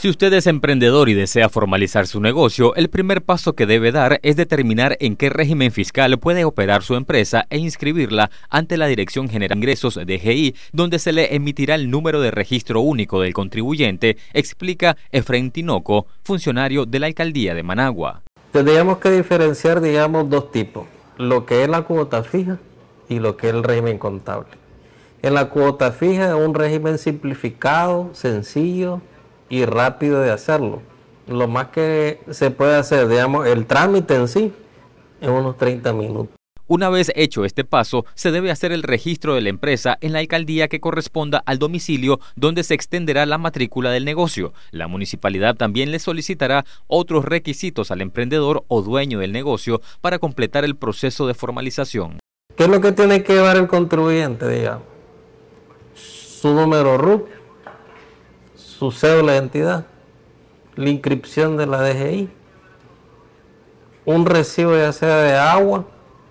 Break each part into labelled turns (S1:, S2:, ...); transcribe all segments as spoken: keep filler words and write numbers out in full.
S1: Si usted es emprendedor y desea formalizar su negocio, el primer paso que debe dar es determinar en qué régimen fiscal puede operar su empresa e inscribirla ante la Dirección General de Ingresos D G I, donde se le emitirá el número de registro único del contribuyente, explica Efraín Tinoco, funcionario de la Alcaldía de Managua.
S2: Tendríamos que diferenciar, digamos, dos tipos, lo que es la cuota fija y lo que es el régimen contable. En la cuota fija es un régimen simplificado, sencillo y rápido de hacerlo. Lo más que se puede hacer, digamos, el trámite en sí, en unos treinta minutos.
S1: Una vez hecho este paso, se debe hacer el registro de la empresa en la alcaldía que corresponda al domicilio donde se extenderá la matrícula del negocio. La municipalidad también le solicitará otros requisitos al emprendedor o dueño del negocio para completar el proceso de formalización.
S2: ¿Qué es lo que tiene que llevar el contribuyente, digamos? Su número R U C, su cédula de identidad, la inscripción de la D G I, un recibo ya sea de agua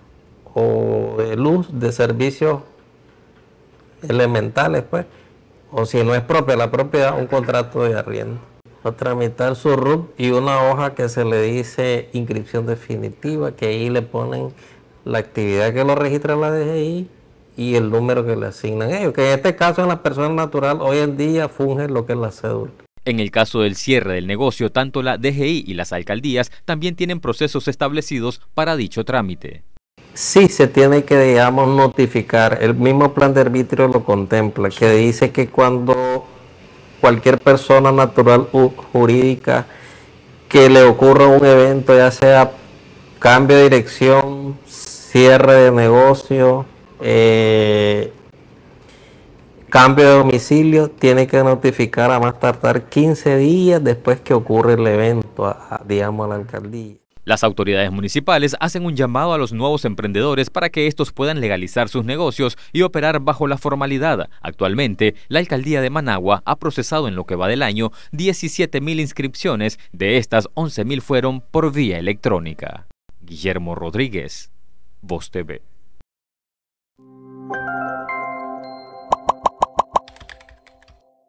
S2: o de luz, de servicios elementales, pues, o si no es propia la propiedad, un contrato de arriendo. Va a tramitar su R U C y una hoja que se le dice inscripción definitiva, que ahí le ponen la actividad que lo registra la D G I y el número que le asignan ellos, que en este caso en la persona natural hoy en día funge lo que es la cédula.
S1: En el caso del cierre del negocio, tanto la D G I y las alcaldías también tienen procesos establecidos para dicho trámite.
S2: Sí, se tiene que, digamos, notificar, el mismo plan de arbitrio lo contempla, que dice que cuando cualquier persona natural u jurídica que le ocurra un evento, ya sea cambio de dirección, cierre de negocio, eh, cambio de domicilio, tiene que notificar a más tardar quince días después que ocurre el evento, a, a, digamos, a la alcaldía.
S1: Las autoridades municipales hacen un llamado a los nuevos emprendedores para que estos puedan legalizar sus negocios y operar bajo la formalidad. Actualmente, la Alcaldía de Managua ha procesado en lo que va del año diecisiete mil inscripciones, de estas once mil fueron por vía electrónica. Guillermo Rodríguez, Voz T V.